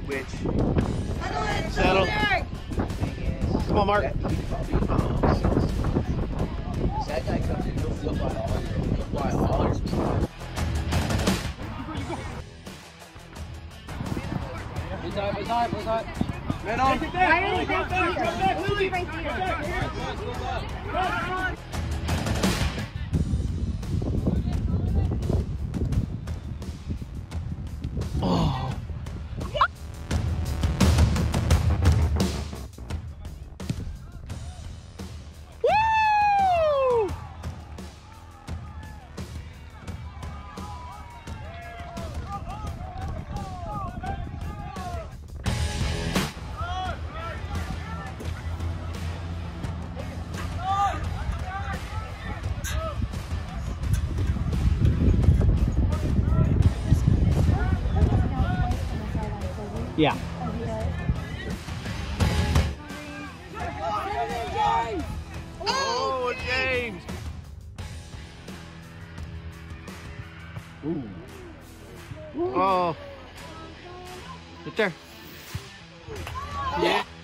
which Settle. Come on, Mark. that guy comes in, he'll flip by all your speed. Inside. Man on. Oh. Woo! Yeah. Oh, James! Ooh. Oh. Right there. Yeah.